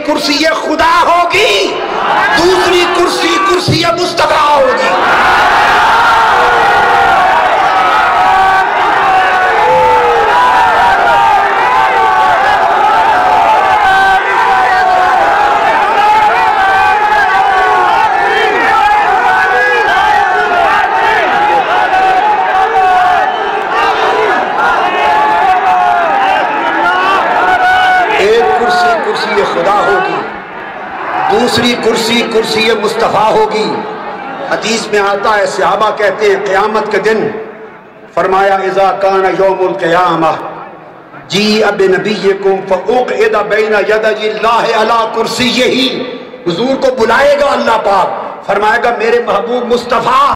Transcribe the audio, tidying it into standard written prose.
कुर्सी खुदा होगी, दूसरी कुर्सी कुर्सी मुस्तफा होगी। खुदा होगी, दूसरी कुर्सी कुर्सी मुस्तफा होगी। हदीस में आता है, सहाबा कहते हैं क़यामत के दिन फरमाया इज़ा कान यौमुल क़यामा जी अब नबीयकुम फ़उक़िद बैन यदैल्लाहि अला कुर्सिय्यिही। हुजूर को बुलाएगा अल्लाह पाक, फरमाएगा मेरे महबूब मुस्तफा